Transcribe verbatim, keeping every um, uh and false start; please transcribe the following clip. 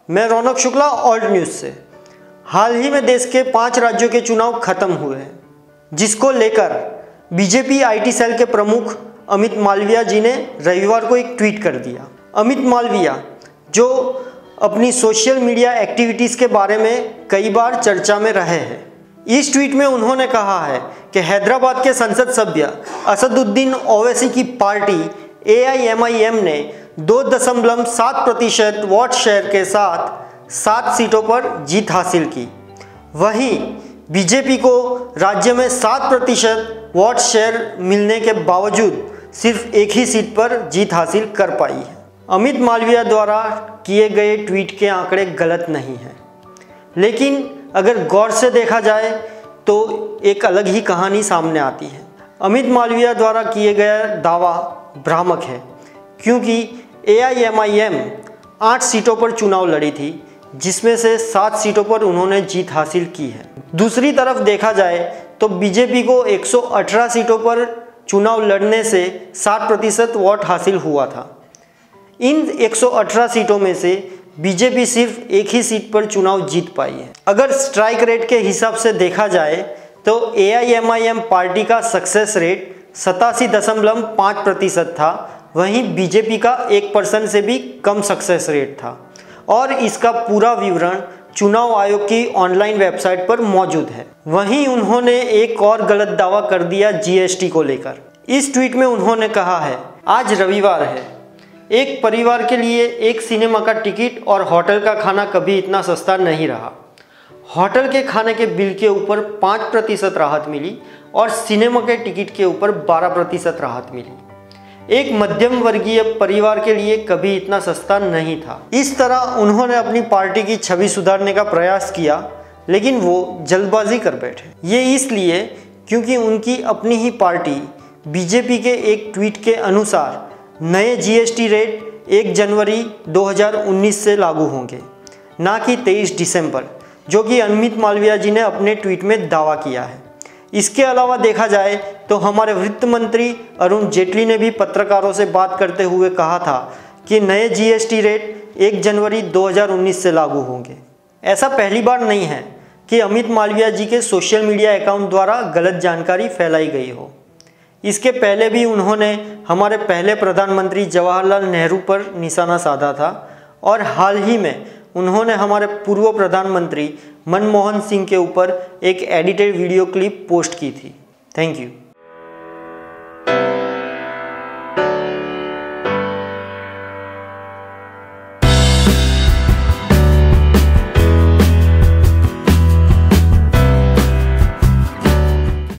मैं रौनक Shukla, alt news से। हाल ही में देश के पांच राज्यों के चुनाव खत्म हुए हैं, जिसको लेकर बीजेपी आईटी सेल के प्रमुख अमित मालविया जी ने रविवार को एक ट्वीट कर दिया। अमित मालविया, जो अपनी सोशल मीडिया एक्टिविटीज़ के बारे में कई बार चर्चा में रहे हैं, इस ट्वीट में उन्होंने कहा है कि हैदराबाद के संसद सभ्य असदुद्दीन ओवैसी की party A I M I M ने दो दशमलव सात प्रतिशत वोट शेयर के साथ सात सीटों पर जीत हासिल की। वहीं बीजेपी को राज्य में सात प्रतिशत वोट शेयर मिलने के बावजूद सिर्फ एक ही सीट पर जीत हासिल कर पाई है। अमित मालविया द्वारा किए गए ट्वीट के आंकड़े गलत नहीं हैं, लेकिन अगर गौर से देखा जाए तो एक अलग ही कहानी सामने आती है। अमित मालविया द्वारा किए गया दावा भ्रामक है, क्योंकि ए आई एम आई एम आठ सीटों पर चुनाव लड़ी थी, जिसमें से सात सीटों पर उन्होंने जीत हासिल की है। दूसरी तरफ देखा जाए तो बीजेपी को एक सौ अठारह सीटों पर चुनाव लड़ने से सात प्रतिशत वोट हासिल हुआ था। इन एक सौ अठारह सीटों में से बीजेपी सिर्फ एक ही सीट पर चुनाव जीत पाई है। अगर स्ट्राइक रेट के हिसाब से देखा जाए तो A I M I M party का सक्सेस रेट सतासी दशमलव पाँच प्रतिशत था, वहीं बीजेपी का एक परसेंट से भी कम सक्सेस रेट था। और इसका पूरा विवरण चुनाव आयोग की ऑनलाइन वेबसाइट पर मौजूद है। वहीं उन्होंने एक और गलत दावा कर दिया जी एस टी को लेकर। इस ट्वीट में उन्होंने कहा है, आज रविवार है, एक परिवार के लिए एक सिनेमा का टिकट और होटल का खाना कभी इतना सस्ता नहीं रहा। होटल के खाने के बिल के ऊपर पाँच प्रतिशत राहत मिली और सिनेमा के टिकट के ऊपर बारह प्रतिशत राहत मिली। एक मध्यम वर्गीय परिवार के लिए कभी इतना सस्ता नहीं था। इस तरह उन्होंने अपनी पार्टी की छवि सुधारने का प्रयास किया, लेकिन वो जल्दबाजी कर बैठे। ये इसलिए क्योंकि उनकी अपनी ही पार्टी बीजेपी के एक ट्वीट के अनुसार नए जी एस टी रेट एक जनवरी दो हज़ार उन्नीस से लागू होंगे, ना कि तेईस दिसंबर, जो कि अमित मालविया जी ने अपने ट्वीट में दावा किया है। इसके अलावा देखा जाए तो हमारे वित्त मंत्री अरुण जेटली ने भी पत्रकारों से बात करते हुए कहा था कि नए जी एस टी रेट एक जनवरी दो हज़ार उन्नीस से लागू होंगे। ऐसा पहली बार नहीं है कि अमित मालविया जी के सोशल मीडिया अकाउंट द्वारा गलत जानकारी फैलाई गई हो। इसके पहले भी उन्होंने हमारे पहले प्रधानमंत्री जवाहरलाल नेहरू पर निशाना साधा था और हाल ही में उन्होंने हमारे पूर्व प्रधानमंत्री मनमोहन सिंह के ऊपर एक एडिटेड वीडियो क्लिप पोस्ट की थी। Thank you.